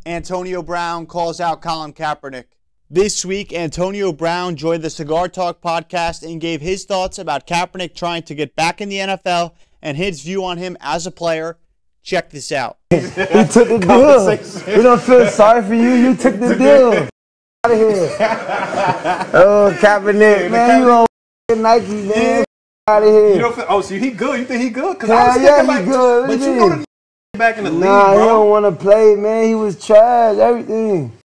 Antonio Brown calls out Colin Kaepernick. This week, Antonio Brown joined the Cigar Talk podcast and gave his thoughts about Kaepernick trying to get back in the NFL and his view on him as a player. Check this out. He took the deal. We don't feel sorry for you. You took the deal. Out of here. Oh, Kaepernick, man, you on Nike, man. Out of here. You don't feel, oh, so he good? You think he good? Cause Hell I was yeah, thinking he like, good. But you know the back in the league, nah, bro. he don't want to play, man. He was trash, everything.